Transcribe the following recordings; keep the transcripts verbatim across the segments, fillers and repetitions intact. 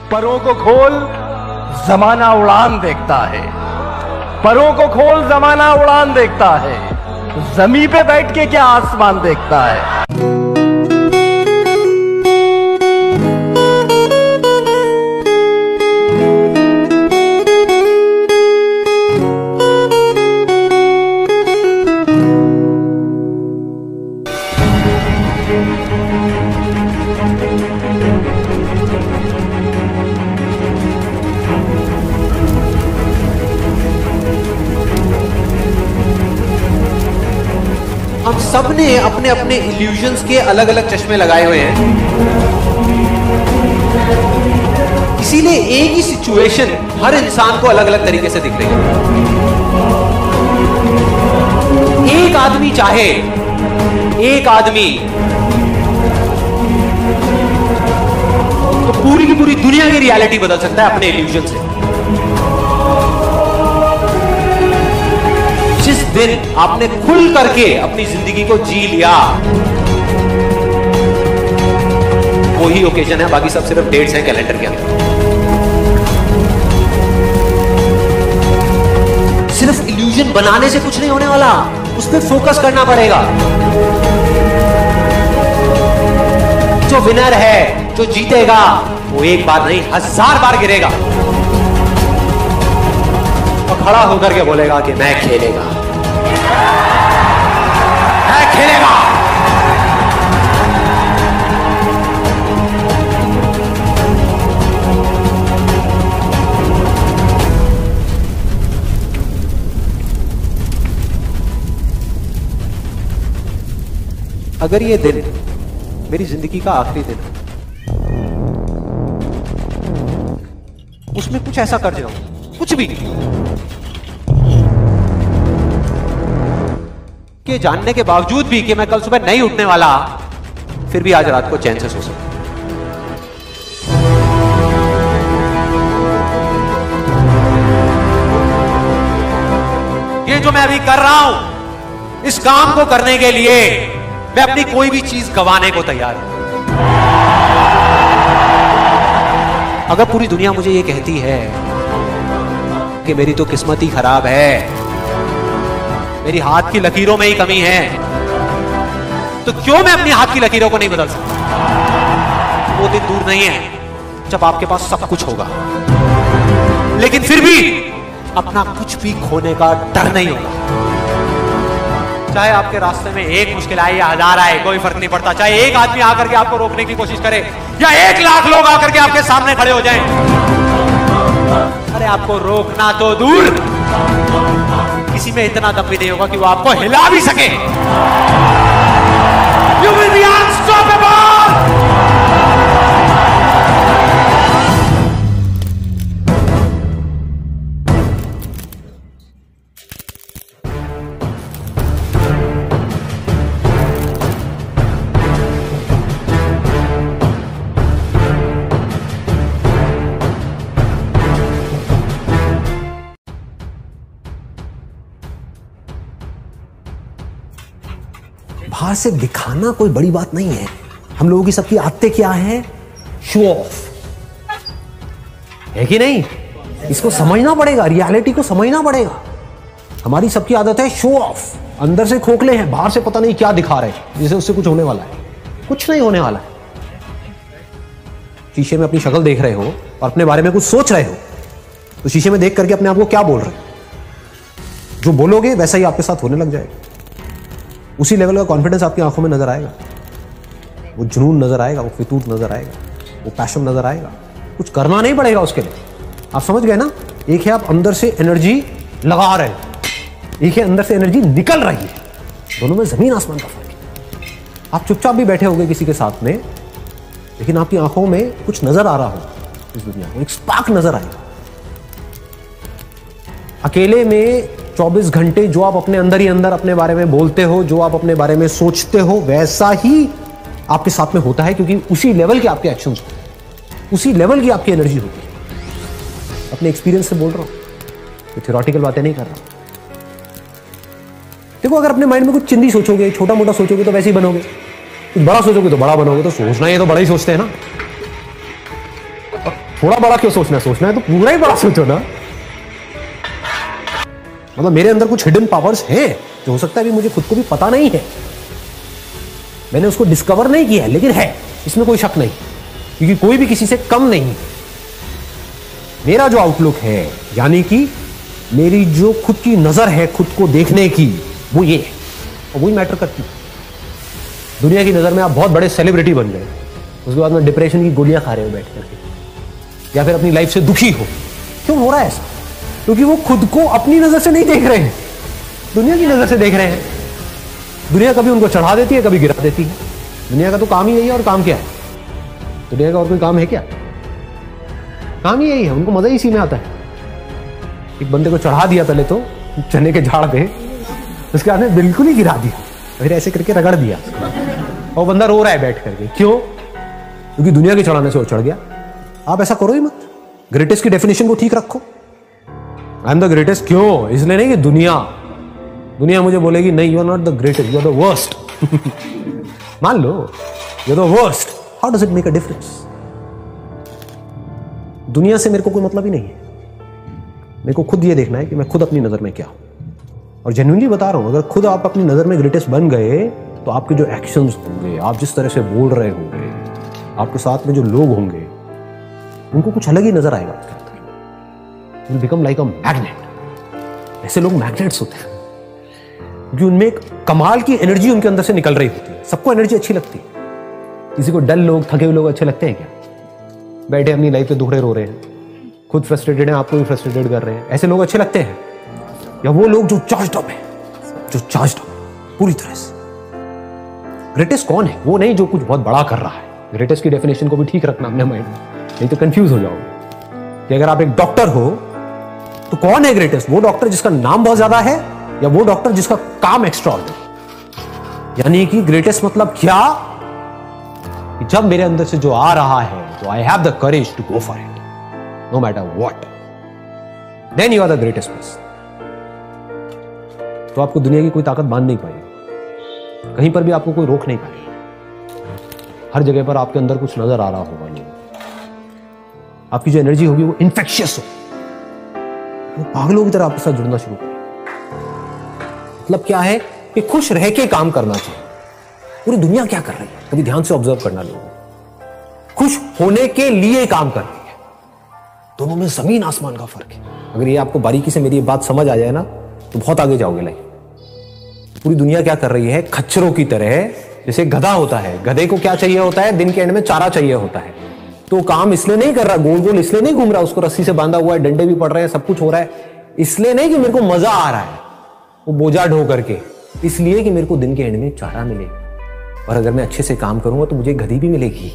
परों को खोल, जमाना उड़ान देखता है। परों को खोल, जमाना उड़ान देखता है। जमीन पे बैठ के क्या आसमान देखता है। हम सब ने अपने अपने इल्यूजन्स के अलग अलग चश्मे लगाए हुए हैं, इसीलिए एक ही सिचुएशन हर इंसान को अलग अलग तरीके से दिख रही है। एक आदमी चाहे एक आदमी तो पूरी की पूरी दुनिया की रियलिटी बदल सकता है अपने इल्यूजन से। जिस दिन आपने खुल करके अपनी जिंदगी को जी लिया, वही ओकेजन है, बाकी सब सिर्फ डेट्स हैं कैलेंडर के अंदर। सिर्फ इल्यूजन बनाने से कुछ नहीं होने वाला, उस पर फोकस करना पड़ेगा। जो विनर है, जो जीतेगा, वो एक बार नहीं हजार बार गिरेगा और खड़ा होकर के बोलेगा कि मैं खेलेगा, मैं खेलेगा। अगर ये दिन मेरी जिंदगी का आखिरी दिन है, उसमें कुछ ऐसा कर जाऊं, कुछ भी कि जानने के बावजूद भी कि मैं कल सुबह नहीं उठने वाला, फिर भी आज रात को चैन से सो सकूं। ये जो मैं अभी कर रहा हूं, इस काम को करने के लिए मैं अपनी कोई भी चीज गंवाने को तैयार हूं। अगर पूरी दुनिया मुझे ये कहती है कि मेरी तो किस्मत ही खराब है, मेरी हाथ की लकीरों में ही कमी है, तो क्यों मैं अपनी हाथ की लकीरों को नहीं बदल सकता? वो दिन दूर नहीं है जब आपके पास सब कुछ होगा, लेकिन फिर भी अपना कुछ भी खोने का डर नहीं होगा। चाहे आपके रास्ते में एक मुश्किल आए या हजार आए, कोई फर्क नहीं पड़ता। चाहे एक आदमी आकर के आपको रोकने की कोशिश करे या एक लाख लोग आकर के आपके सामने खड़े हो जाएं, अरे आपको रोकना तो दूर, किसी में इतना दम भी नहीं होगा कि वो आपको हिला भी सके। You will be unstoppable! बाहर से दिखाना कोई बड़ी बात नहीं है। हम लोगों की सबकी आदतें क्या है? शो ऑफ, है कि नहीं? इसको समझना पड़ेगा, रियलिटी को समझना पड़ेगा। हमारी सबकी आदत है शो ऑफ, अंदर से खोखले हैं, बाहर से पता नहीं क्या दिखा रहे हैं, जैसे उससे कुछ होने वाला है। कुछ नहीं होने वाला है। शीशे में अपनी शक्ल देख रहे हो और अपने बारे में कुछ सोच रहे हो, तो शीशे में देख करके अपने आप को क्या बोल रहे हो? जो बोलोगे वैसा ही आपके साथ होने लग जाएगा। उसी लेवल का कॉन्फिडेंस आपकी आंखों में नजर आएगा, वो जुनून नजर आएगा, वो फितूर नजर आएगा, वो पैशन नजर आएगा। कुछ करना नहीं पड़ेगा उसके लिए। आप समझ गए ना? एक है आप अंदर से एनर्जी लगा रहे हैं, एक है अंदर से एनर्जी निकल रही है। दोनों में जमीन आसमान का फर्क है। आप चुपचाप भी बैठे होंगे किसी के साथ में, लेकिन आपकी आंखों में कुछ नजर आ रहा हो, इस दुनिया में एक स्पार्क नजर आएगा। अकेले में चौबीस घंटे जो आप अपने अंदर ही अंदर अपने बारे में बोलते हो, जो आप अपने बारे में सोचते हो, वैसा ही आपके साथ में होता है, क्योंकि उसी लेवल के आपके एक्शंस होते हैं, उसी लेवल की आपकी एनर्जी होती है। अपने एक्सपीरियंस से बोल रहा हूं, तो थ्योरेटिकल बातें नहीं कर रहा। देखो, अगर अपने माइंड में कुछ चिंदी सोचोगे, छोटा मोटा सोचोगे तो वैसे ही बनोगे, कुछ बड़ा सोचोगे तो बड़ा बनोगे। तो सोचना है तो बड़ा ही सोचते हैं ना। थोड़ा बड़ा क्यों सोचना है? सोचना है तो पूरा ही बड़ा सोचो ना। मतलब मेरे अंदर कुछ हिडन पावर्स हैं जो हो सकता है अभी मुझे खुद को भी पता नहीं है, मैंने उसको डिस्कवर नहीं किया है, लेकिन है, इसमें कोई शक नहीं, क्योंकि कोई भी किसी से कम नहीं। मेरा जो आउटलुक है, यानी कि मेरी जो खुद की नजर है खुद को देखने की, वो ये है, और वही मैटर करती है। दुनिया की नजर में आप बहुत बड़े सेलिब्रिटी बन गए, उसके बाद में डिप्रेशन की गोलियां खा रहे हो बैठ करके, या फिर अपनी लाइफ से दुखी हो। क्यों हो रहा है ऐसा? क्योंकि वो खुद को अपनी नजर से नहीं देख रहे हैं, दुनिया की नजर से देख रहे हैं। दुनिया कभी उनको चढ़ा देती है, कभी गिरा देती है। दुनिया का तो काम ही यही है, और काम क्या है? दुनिया का और कोई काम है क्या? काम ही यही है, उनको मजा ही इसी में आता है। एक बंदे को चढ़ा दिया पहले तो चने के झाड़ पे, उसके बाद में बिल्कुल ही गिरा दिया, फिर ऐसे करके रगड़ दिया, और बंदा रो रहा है बैठ करके। क्यों? क्योंकि दुनिया के चढ़ाने से वो चढ़ गया। आप ऐसा करो ही मत, ग्रेटेस्ट की डेफिनेशन को ठीक रखो। आई एम द ग्रेटेस्ट, क्यों? इसलिए नहीं कि दुनिया दुनिया मुझे बोलेगी नहीं, you are not the greatest, you are the worst. मान लो you are the worst, how does it make a difference? दुनिया से मेरे को कोई मतलब ही नहीं है, मेरे को खुद ये देखना है कि मैं खुद अपनी नजर में क्या हूं। और जेन्युइनली बता रहा हूं, अगर खुद आप अपनी नजर में ग्रेटेस्ट बन गए तो आपके जो एक्शंस होंगे, आप जिस तरह से बोल रहे होंगे, आपके साथ में जो लोग होंगे, उनको कुछ अलग ही नजर आएगा आपके अंदर। You become like a magnet. ऐसे लोग मैग्नेट्स होते हैं क्योंकि उनमें एक कमाल की एनर्जी उनके अंदर से निकल रही होती है। सबको एनर्जी अच्छी लगती है। किसी को डल लोग, थके हुए लोग अच्छे लगते हैं क्या? बैठे अपनी लाइफ पे दुखड़े रो रहे हैं, खुद फ्रस्ट्रेटेड हैं, आपको भी फ्रस्ट्रेटेड कर रहे हैं, ऐसे लोग अच्छे लगते हैं? या वो लोग जो चार्ज्ड अप है, जो चार्ज्ड अप पूरी तरह से? ग्रेटेस्ट कौन है? वो नहीं जो कुछ बहुत बड़ा कर रहा है। ग्रेटेस्ट की डेफिनेशन को भी ठीक रखना अपने माइंड में, नहीं तो कंफ्यूज हो जाओगे। कि अगर आप एक डॉक्टर हो तो कौन है ग्रेटेस्ट? वो डॉक्टर जिसका नाम बहुत ज्यादा है, या वो डॉक्टर जिसका काम एक्स्ट्रा ऑर्डिनरी? यानी कि ग्रेटेस्ट मतलब क्या? कि जब मेरे अंदर से जो आ रहा है, तो I have the courage to go for it no matter what, then you are the greatest person. तो आपको दुनिया की कोई ताकत बांध नहीं पाएगी, कहीं पर भी आपको कोई रोक नहीं पाएगी। हर जगह पर आपके अंदर कुछ नजर आ रहा होगा, लोग आपकी जो एनर्जी होगी वो इन्फेक्शियस हो, वो पागलों की तरह आपके साथ जुड़ना शुरू करें। मतलब क्या है कि खुश रह के काम करना चाहिए। पूरी दुनिया क्या कर रही है, कभी ध्यान से ऑब्जर्व करना। लोग खुश होने के लिए काम कर रही है। दोनों में जमीन आसमान का फर्क है। अगर ये आपको बारीकी से मेरी ये बात समझ आ जाए ना, तो बहुत आगे जाओगे लाइफ। पूरी दुनिया क्या कर रही है, खच्चरों की तरह, जैसे गधा होता है, गधे को क्या चाहिए होता है, दिन के एंड में चारा चाहिए होता है। तो काम इसलिए नहीं कर रहा, गोल गोल इसलिए नहीं घूम रहा, उसको रस्सी से बांधा हुआ है, डंडे भी पड़ रहे हैं, सब कुछ हो रहा है, इसलिए नहीं कि मेरे को मजा आ रहा है वो बोझा ढो करके, इसलिए कि मेरे को दिन के एंड में चारा मिले, और अगर मैं अच्छे से काम करूंगा तो मुझे गधी भी मिलेगी।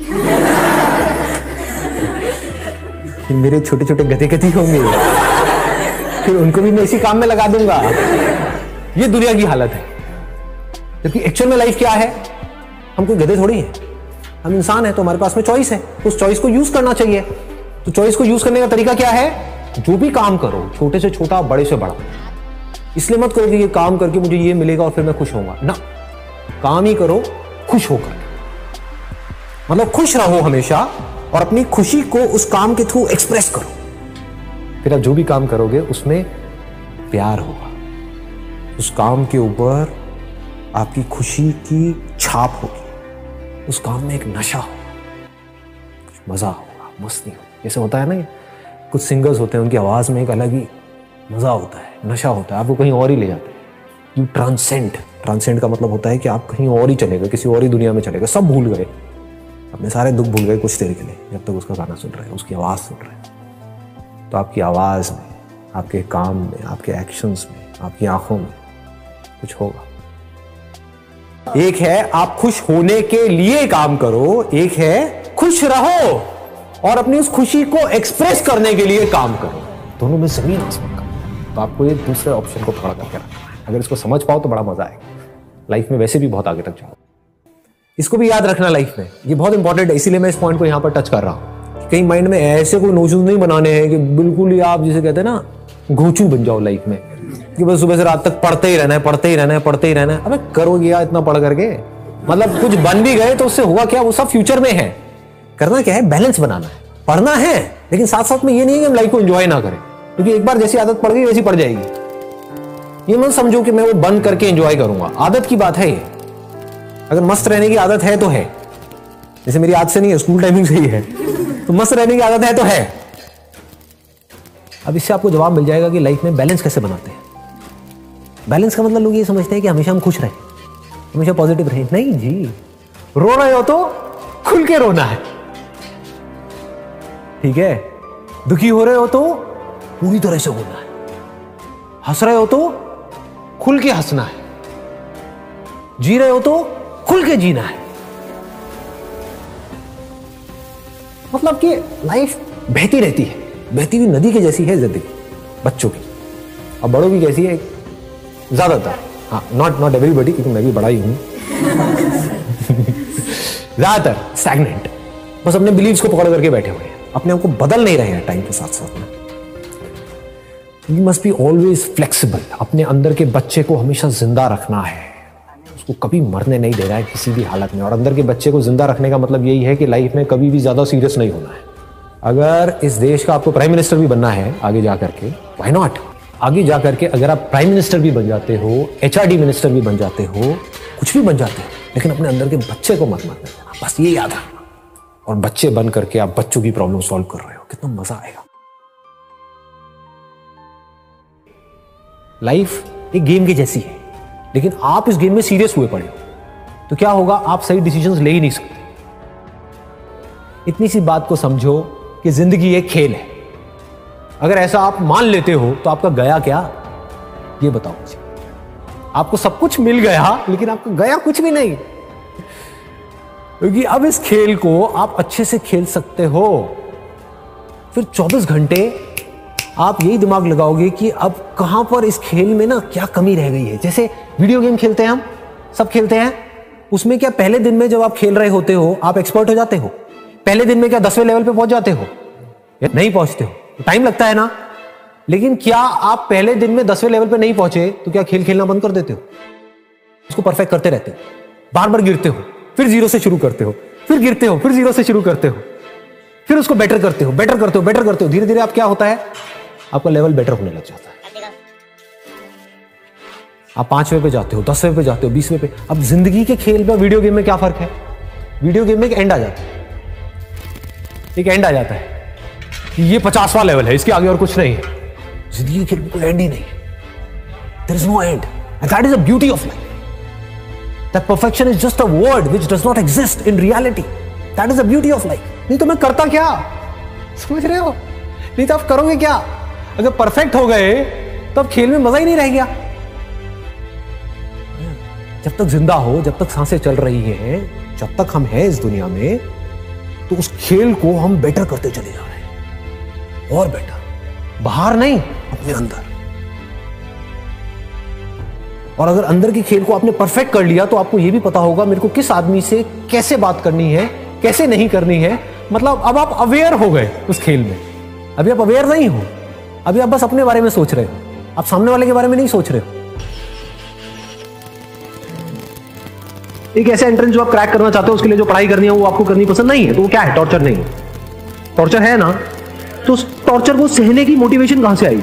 फिर मेरे छोटे छोटे गधे गधी होंगे, फिर उनको भी मैं इसी काम में लगा दूंगा। ये दुनिया की हालत है। जबकि एक्चुअल में लाइफ क्या है? हम कोई गधे थोड़ी हैं, हम इंसान हैं, तो हमारे पास में चॉइस है, उस चॉइस को यूज करना चाहिए। तो चॉइस को यूज करने का तरीका क्या है? जो भी काम करो, छोटे से छोटा, बड़े से बड़ा, इसलिए मत करो कि ये काम करके मुझे ये मिलेगा और फिर मैं खुश होऊंगा ना। काम ही करो खुश होकर, मतलब खुश रहो हमेशा, और अपनी खुशी को उस काम के थ्रू एक्सप्रेस करो। फिर आप जो भी काम करोगे उसमें प्यार होगा, उस काम के ऊपर आपकी खुशी की छाप होगी, उस काम में एक नशा होगा, कुछ मजा होगा, मस्ती होगी। जैसे होता है ना, कुछ सिंगर्स होते हैं, उनकी आवाज में एक अलग ही मजा होता है, नशा होता है, आपको कहीं और ही ले जाते हैं। You transcend. ट्रांसेंड का मतलब होता है कि आप कहीं और ही चले गए, किसी और ही दुनिया में चले गए, सब भूल गए, अपने सारे दुख भूल गए कुछ देर के लिए, जब तक उसका गाना सुन रहे हैं, उसकी आवाज़ सुन रहे हैं। तो आपकी आवाज़ में, आपके काम में, आपके एक्शंस में, आपकी आंखों में कुछ होगा। एक है आप खुश होने के लिए काम करो, एक है खुश रहो और अपनी उस खुशी को एक्सप्रेस करने के लिए काम करो। दोनों में जमीन आसमान का। तो आपको ये दूसरे ऑप्शन को थोड़ा करके रखना है। अगर इसको समझ पाओ तो बड़ा मजा आएगा, लाइफ में वैसे भी बहुत आगे तक जाओ। इसको भी याद रखना लाइफ में, ये बहुत इंपॉर्टेंट है, इसीलिए मैं इस पॉइंट को यहां पर टच कर रहा हूं। कहीं माइंड में ऐसे कोई नोशंस नहीं बनाने हैं कि बिल्कुल ही आप जिसे कहते हैं ना घोंचू बन जाओ लाइफ में, कि बस सुबह से रात तक पढ़ते ही रहना है, पढ़ते ही रहना है, पढ़ते ही रहना है। अबे करोगे यार इतना पढ़ करके, मतलब कुछ बन भी गए तो उससे हुआ क्या, वो सब फ्यूचर में है। करना क्या है, बैलेंस बनाना है। पढ़ना है, लेकिन साथ साथ में ये नहीं है कि हम लाइफ को एंजॉय ना करें, क्योंकि एक बार जैसी आदत पड़ गई वैसी पड़ जाएगी। ये मत समझो कि मैं वो बंद करके एंजॉय करूंगा, आदत की बात है ये। अगर मस्त रहने की आदत है तो है, जैसे मेरी आदत से नहीं है, स्कूल टाइमिंग से ही है, तो मस्त रहने की आदत है तो है। अब इससे आपको जवाब मिल जाएगा कि लाइफ में बैलेंस कैसे बनाते हैं। बैलेंस का मतलब लोग ये समझते हैं कि हमेशा हम खुश रहें, हमेशा पॉजिटिव रहें। नहीं जी, रो रहे हो तो खुल के रोना है, ठीक है। दुखी हो रहे हो तो पूरी तरह से होना है, हंस रहे हो तो खुल के हंसना है, जी रहे हो तो खुल के जीना है। मतलब कि लाइफ बहती रहती है, बहती हुई नदी के जैसी है जिंदगी बच्चों की, और बड़ों की कैसी है ज्यादातर, हाँ नॉट नॉट एवरीबॉडी, क्योंकि मैं भी बड़ा ही हूं ज्यादातर स्टैग्नेंट, बस अपने बिलीव्स को पकड़ करके बैठे हुए हैं, अपने आप को बदल नहीं रहे हैं टाइम के साथ साथ में। You must be always flexible, अपने अंदर के बच्चे को हमेशा जिंदा रखना है, उसको कभी मरने नहीं दे रहा है किसी भी हालत में। और अंदर के बच्चे को जिंदा रखने का मतलब यही है कि लाइफ में कभी भी ज्यादा सीरियस नहीं होना है। अगर इस देश का आपको प्राइम मिनिस्टर भी बनना है आगे जाकर के, व्हाई नॉट, आगे जाकर के अगर आप प्राइम मिनिस्टर भी बन जाते हो, एचआरडी मिनिस्टर भी बन जाते हो, कुछ भी बन जाते हो, लेकिन अपने अंदर के बच्चे को मत मरने देना, बस ये याद रखना। और बच्चे बन करके आप बच्चों की प्रॉब्लम सॉल्व कर रहे हो, कितना मजा आएगा। लाइफ एक गेम की जैसी है, लेकिन आप इस गेम में सीरियस हुए पड़े हो तो क्या होगा, आप सही डिसीजंस ले ही नहीं सकते। इतनी सी बात को समझो कि जिंदगी एक खेल है। अगर ऐसा आप मान लेते हो तो आपका गया क्या, ये बताओ मुझे। आपको सब कुछ मिल गया लेकिन आपका गया कुछ भी नहीं, क्योंकि अब इस खेल को आप अच्छे से खेल सकते हो। फिर चौबीस घंटे आप यही दिमाग लगाओगे कि अब कहां पर इस खेल में ना क्या कमी रह गई है। जैसे वीडियो गेम खेलते हैं, हम सब खेलते हैं, उसमें क्या पहले दिन में जब आप खेल रहे होते हो आप एक्सपर्ट हो जाते हो? पहले दिन में क्या दसवें लेवल पे पहुंच जाते हो? नहीं पहुंचते हो, टाइम लगता है ना। लेकिन क्या आप पहले दिन में दसवें लेवल पे नहीं पहुंचे तो क्या खेल खेलना बंद कर देते हो? उसको परफेक्ट करते रहते हो, बार बार गिरते हो, फिर जीरो से शुरू करते हो, फिर गिरते हो, फिर जीरो से शुरू करते हो, फिर उसको बेटर करते हो, बेटर करते हो, बेटर करते हो। धीरे धीरे आप क्या होता है, आपका लेवल बेटर होने लग जाता है। आप पांचवें पे जाते हो, दसवें पे जाते हो, बीसवें पे। अब जिंदगी के खेल में वीडियो गेम में क्या फर्क है? वीडियो गेम में एक एंड आ जाता है, एक एंड आ जाता है कि ये पचासवां लेवल है, इसके आगे और कुछ नहीं है। जिंदगी के खेल में कोई एंड ही नहीं है, there is no end, and that is the beauty of life. That perfection is just a word which does not exist in reality, that is the beauty of life. नहीं तो मैं करता क्या, समझ रहे हो? नहीं तो आप करोगे क्या? अगर परफेक्ट हो गए तो अब खेल में मजा ही नहीं रह गया। जब तक जिंदा हो, जब तक सांसें चल रही हैं, जब तक हम हैं इस दुनिया में, तो उस खेल को हम बेटर करते चले जा रहे हैं, और बेटर, बाहर नहीं, अपने अंदर। और अगर अंदर के खेल को आपने परफेक्ट कर लिया तो आपको यह भी पता होगा मेरे को किस आदमी से कैसे बात करनी है, कैसे नहीं करनी है। मतलब अब आप अवेयर हो गए उस खेल में। अभी आप अवेयर नहीं हो, अभी आप बस अपने बारे में सोच रहे हो, आप सामने वाले के बारे में नहीं सोच रहे हो। एक ऐसा एंट्रेंस जो आप क्रैक करना चाहते हो, उसके लिए जो पढ़ाई करनी है वो आपको करनी पसंद नहीं है, तो वो क्या है? टॉर्चर नहीं है। टॉर्चर है ना, तो उस टॉर्चर को सहने की मोटिवेशन कहां से आई?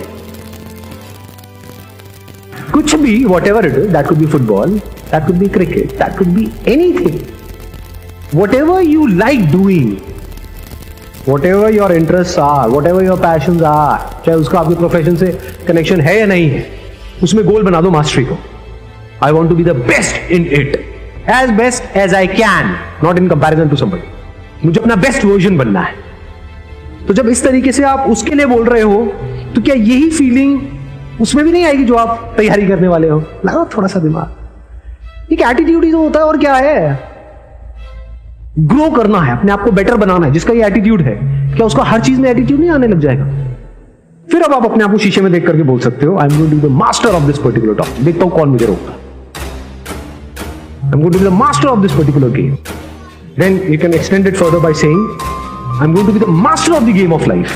कुछ भी, whatever it is, that could be football, that could be cricket, that could be anything, whatever you like doing, whatever your interest are, whatever your passion are, चाहे उसका आपके profession से connection है या नहीं है, उसमें गोल बना दो मास्टरी को। I want to be the best in it, as best as I can, not in comparison to somebody. मुझे अपना बेस्ट वर्जन बनना है। तो जब इस तरीके से आप उसके लिए बोल रहे हो, तो क्या यही फीलिंग उसमें भी नहीं आएगी जो आप तैयारी करने वाले हो? लगाओ थोड़ा सा दिमाग। एक एटीट्यूड ही तो होता है, और क्या है? ग्रो करना है, अपने आप को बेटर बनाना है। जिसका ये एटीट्यूड है, क्या उसका हर चीज में एटीट्यूड नहीं आने लग जाएगा? फिर अब आप अपने आप को शीशे में देख करके बोल सकते हो, I am going to be the master of this particular topic. देखता हूं कौन मुझे रोकता है। I'm going to be the master of this particular game. Then you can extend it further by saying, I'm going to be the master of the game of life.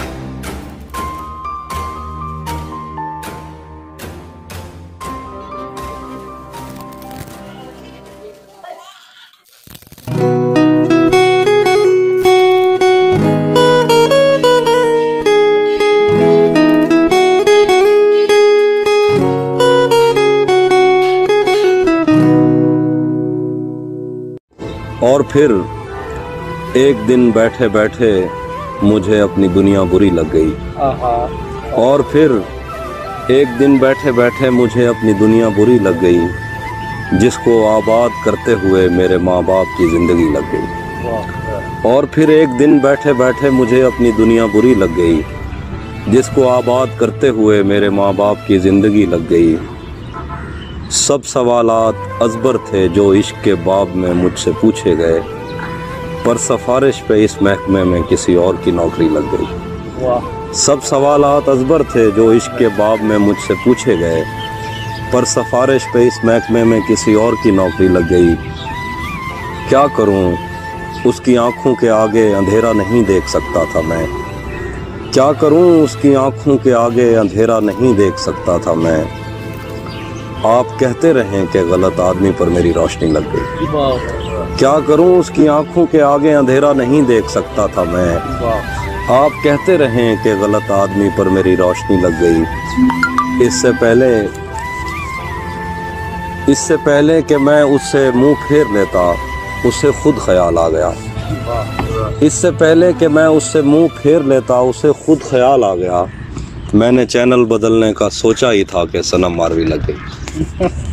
और फिर एक दिन बैठे बैठे मुझे अपनी दुनिया बुरी लग गई। और फिर एक दिन बैठे बैठे मुझे अपनी दुनिया बुरी लग गई, जिसको आबाद करते हुए मेरे माँ बाप की ज़िंदगी लग गई। और फिर एक दिन बैठे बैठे मुझे अपनी दुनिया बुरी लग गई, जिसको आबाद करते हुए मेरे माँ बाप की ज़िंदगी लग गई। सब सवालात अजबर थे जो इश्क के बाब में मुझसे पूछे गए, पर सिफारिश पे इस महकमे में किसी और की नौकरी लग गई। सब सवालात अजबर थे जो इश्क के बाब में मुझसे पूछे गए, पर सिफारिश पे इस महकमे में किसी और की नौकरी लग गई। क्या करूं, उसकी आंखों के आगे अंधेरा नहीं देख सकता था मैं। क्या करूं, उसकी आंखों के आगे अंधेरा नहीं देख सकता था मैं। आप कहते रहें कि गलत आदमी पर मेरी रोशनी लग गई। क्या करूं, उसकी आंखों के आगे अंधेरा नहीं देख सकता था मैं। आप कहते रहें कि गलत आदमी पर मेरी रोशनी लग गई। इससे पहले इससे पहले कि मैं उससे मुंह फेर लेता, उसे खुद ख्याल आ गया। इससे पहले कि मैं उससे मुंह फेर लेता, उसे खुद ख्याल आ गया। मैंने चैनल बदलने का सोचा ही था कि सनम मारवी लग गई।